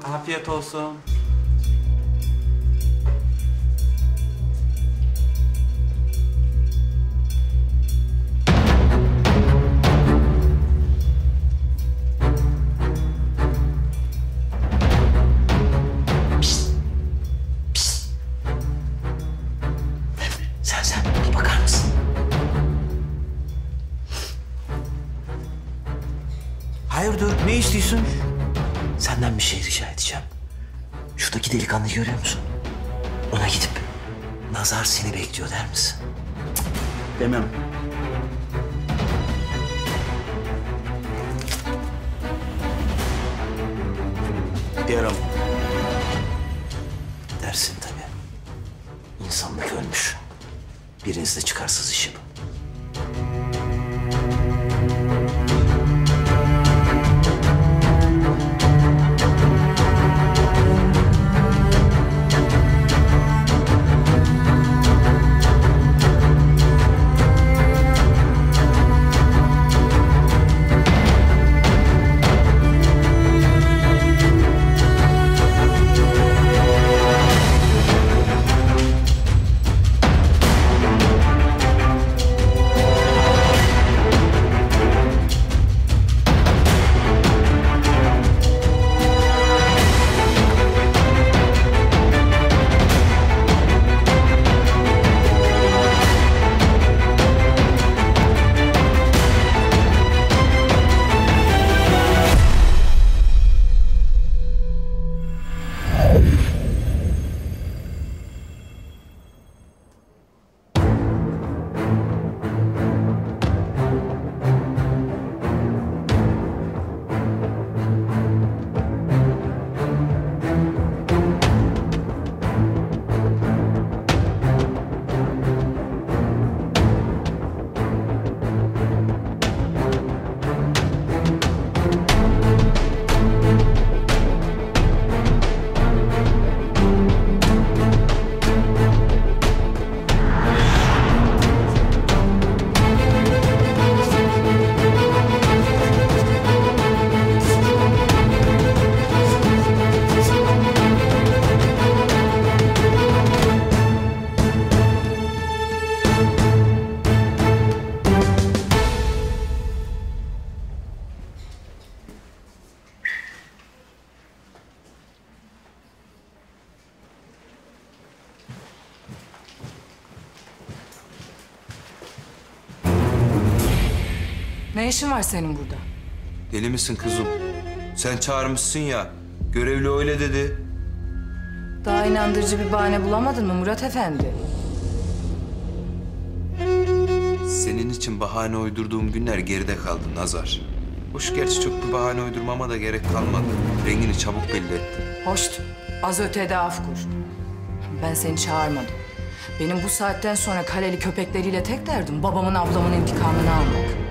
Afiyet olsun. Sen bir bakar mısın? Hayırdır, ne istiyorsun? Senden bir şey rica edeceğim. Şuradaki delikanlıyı görüyor musun? Ona gidip Nazar seni bekliyor der misin? Demem. Derim. Dersin tabii. İnsanlık ölmüş. Biriniz de çıkarsız işi bu. Ne işin var senin burada? Deli misin kızım? Sen çağırmışsın ya. Görevli öyle dedi. Daha inandırıcı bir bahane bulamadın mı Murat Efendi? Senin için bahane uydurduğum günler geride kaldı Nazar. Hoş gerçi çok bir bahane uydurmama da gerek kalmadı. Rengini çabuk belli ettin. Hoşt, az ötede af kur. Ben seni çağırmadım. Benim bu saatten sonra kaleli köpekleriyle tek derdim babamın ablamın intikamını almak.